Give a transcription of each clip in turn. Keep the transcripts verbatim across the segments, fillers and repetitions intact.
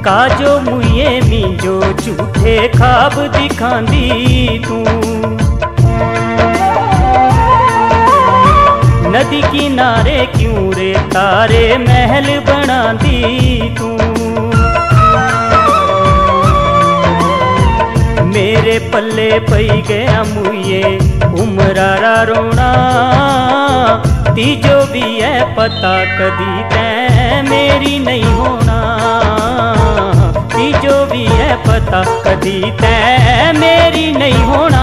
काजो मुये मींजो झूठे ख्वाब दिखांदी तू। नदी किनारे क्यों रे तारे महल बनांदी तू। मेरे पल्ले पई गया मुये उमरारा रोना, तीजो भी है पता कदी तै मेरी नहीं होना। तीजो भी है पता कदी तै मेरी नहीं होना।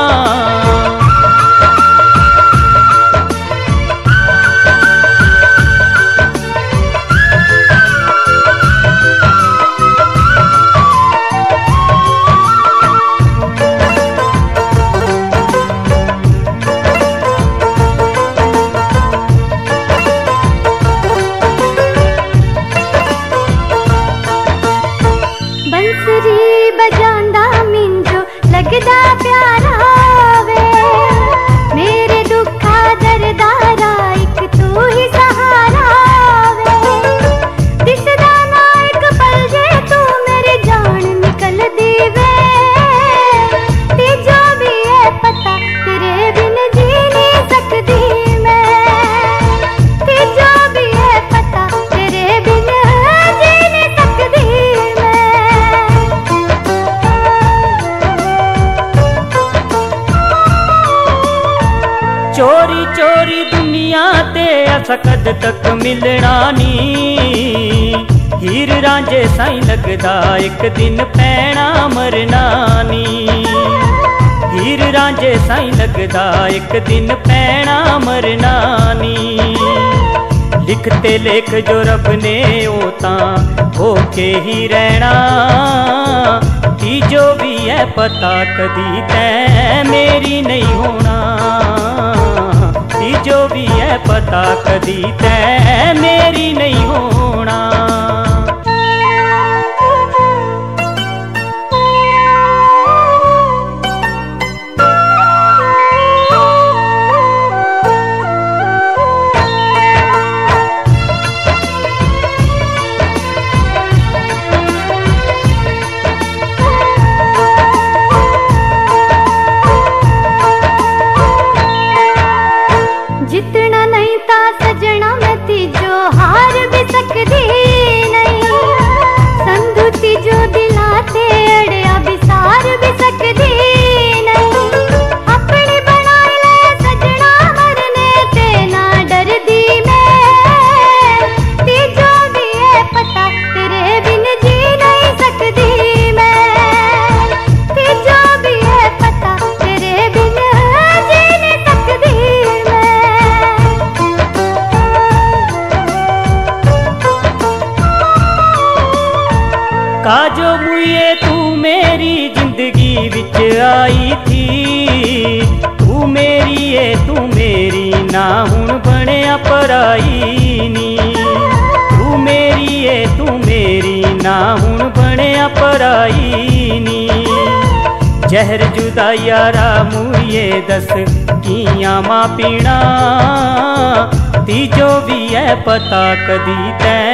बजांदा मिंजो लगदा प्यारा वे, मेरे दुखा दरदारा एक तू ही सहारा वे। दिसदा ना एक पल जे तू मेरी जान निकल दी वे। तीजो भी है पता तेरे बिन जी नहीं सकदी मैं। तीजो भी है पता तेरे बिन जी नहीं सकदी मैं। चोरी चोरी दुनिया ते असा कद तक मिलना नी। हीर रांझे साई लगदा एक दिन पैना मरना नी। हीर रांझे साई लगदा एक दिन पैना मरना नी। लिखते लेख जो रब ने ओ तां होके ही रहना। तीजो भी है पता कदी तै मेरी नहीं होना। तीजो भी है पता कदी तै मेरी नहीं होना। जितना नहीं था सजना मैं तीजो हार भी सकदी नहीं। संधु तीजो दिलाते अड़िया बिसार भी सकदी नहीं। अपनी बना ले सजना मरने ते ना डर दी मैं। तीजो भी है पता तेरे बिन जी नहीं सकदी मैं। तीजो भी है पता तेरे बिन जी नहीं सकदी मैं। काजो मुये तू मेरी जिंदगी विच आई थी। तू मेरी है तू मेरी ना हुण बनिया पराई नी। तू मेरी है तू मेरी ना हुण बनिया पराई नी। जहर जुदा यारा मुये दस कियां मां पीना। तीजो भी है पता कदी तै